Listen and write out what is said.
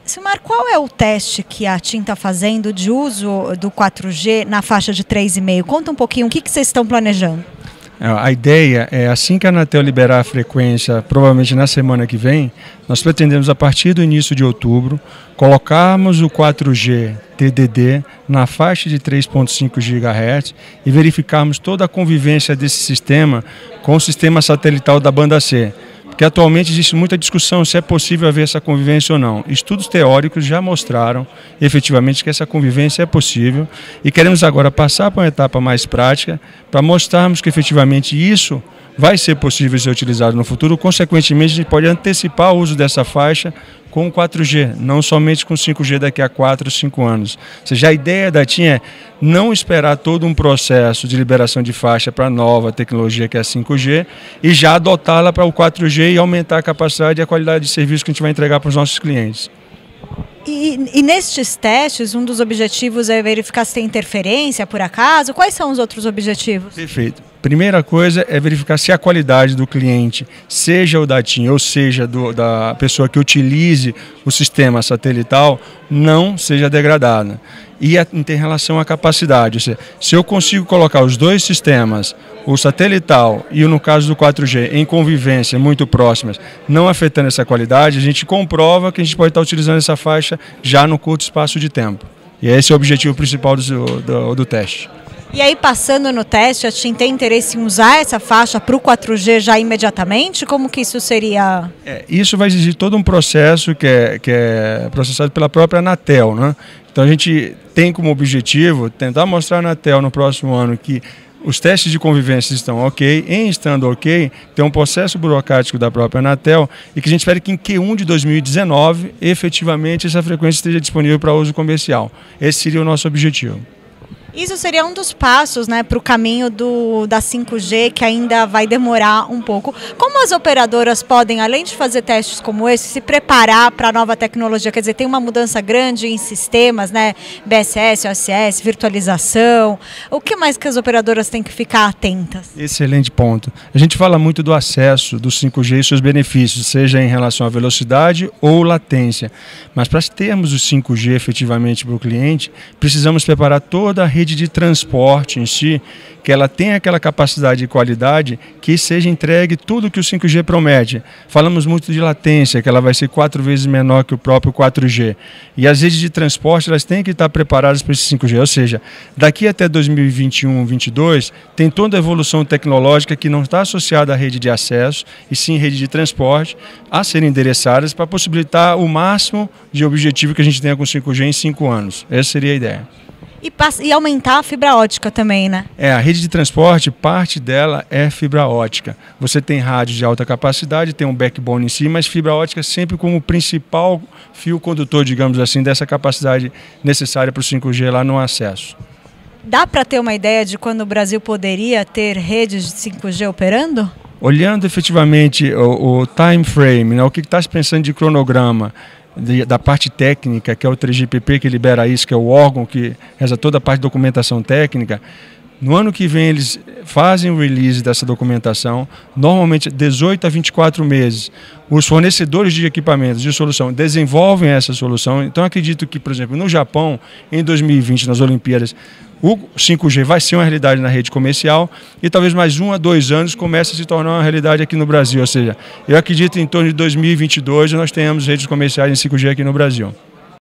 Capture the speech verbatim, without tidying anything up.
Silmar, qual é o teste que a TIM está fazendo de uso do quatro G na faixa de três vírgula cinco? Conta um pouquinho, o que, que vocês estão planejando? A ideia é, assim que a Anatel liberar a frequência, provavelmente na semana que vem, nós pretendemos, a partir do início de outubro, colocarmos o quatro G T D D na faixa de três vírgula cinco gigahertz e verificarmos toda a convivência desse sistema com o sistema satelital da banda C. Porque atualmente existe muita discussão se é possível haver essa convivência ou não. Estudos teóricos já mostraram efetivamente que essa convivência é possível e queremos agora passar para uma etapa mais prática para mostrarmos que efetivamente isso vai ser possível ser utilizado no futuro. Consequentemente, a gente pode antecipar o uso dessa faixa com o quatro G, não somente com cinco G daqui a quatro, cinco anos. Ou seja, a ideia da TIM é não esperar todo um processo de liberação de faixa para a nova tecnologia que é a cinco G e já adotá-la para o quatro G e aumentar a capacidade e a qualidade de serviço que a gente vai entregar para os nossos clientes. E, e nestes testes, um dos objetivos é verificar se tem interferência, por acaso? Quais são os outros objetivos? Perfeito. Primeira coisa é verificar se a qualidade do cliente, seja o da TIM ou seja do, da pessoa que utilize o sistema satelital, não seja degradada. E a, em relação à capacidade, ou seja, se eu consigo colocar os dois sistemas, o satelital e o no caso do quatro G, em convivência muito próximas, não afetando essa qualidade, a gente comprova que a gente pode estar utilizando essa faixa já no curto espaço de tempo. E esse é o objetivo principal do, do, do teste. E aí, passando no teste, a TIM tem interesse em usar essa faixa para o quatro G já imediatamente? Como que isso seria? É, isso vai exigir todo um processo que é, que é processado pela própria Anatel, né? Então a gente tem como objetivo tentar mostrar à Anatel no próximo ano que os testes de convivência estão ok, em estando ok, tem um processo burocrático da própria Anatel e que a gente espera que em Q um de dois mil e dezenove, efetivamente, essa frequência esteja disponível para uso comercial. Esse seria o nosso objetivo. Isso seria um dos passos, né, para o caminho do, da cinco G, que ainda vai demorar um pouco. Como as operadoras podem, além de fazer testes como esse, se preparar para a nova tecnologia? Quer dizer, tem uma mudança grande em sistemas, né, B S S, O S S, virtualização. O que mais que as operadoras têm que ficar atentas? Excelente ponto. A gente fala muito do acesso do cinco G e seus benefícios, seja em relação à velocidade ou latência. Mas para termos o cinco G efetivamente para o cliente, precisamos preparar toda a rede de transporte em si, que ela tenha aquela capacidade e qualidade que seja entregue tudo que o cinco G promete. Falamos muito de latência, que ela vai ser quatro vezes menor que o próprio quatro G. E as redes de transporte, elas têm que estar preparadas para esse cinco G. Ou seja, daqui até dois mil e vinte e um, vinte e dois, tem toda a evolução tecnológica que não está associada à rede de acesso, e sim rede de transporte, a serem endereçadas para possibilitar o máximo de objetivo que a gente tenha com o cinco G em cinco anos. Essa seria a ideia. E, passa, e aumentar a fibra ótica também, né? É, a rede de transporte, parte dela é fibra ótica. Você tem rádio de alta capacidade, tem um backbone em si, mas fibra ótica sempre como principal fio condutor, digamos assim, dessa capacidade necessária para o cinco G lá no acesso. Dá para ter uma ideia de quando o Brasil poderia ter redes de cinco G operando? Olhando efetivamente o, o time frame, né, o que está se pensando de cronograma, De, da parte técnica, que é o três G P P que libera isso, que é o órgão que reza toda a parte de documentação técnica. No ano que vem eles fazem o release dessa documentação, normalmente dezoito a vinte e quatro meses. Os fornecedores de equipamentos de solução desenvolvem essa solução. Então acredito que, por exemplo, no Japão, em dois mil e vinte, nas Olimpíadas, o cinco G vai ser uma realidade na rede comercial e talvez mais um a dois anos comece a se tornar uma realidade aqui no Brasil. Ou seja, eu acredito que em torno de dois mil e vinte e dois nós tenhamos redes comerciais em cinco G aqui no Brasil.